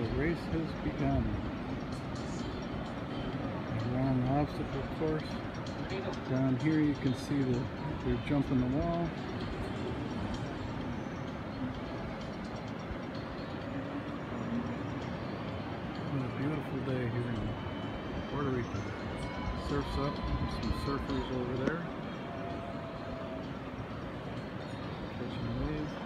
The race has begun. We're on the obstacle course. Down here you can see that they're jumping the wall. What a beautiful day here in Puerto Rico. Surf's up, some surfers over there catching waves.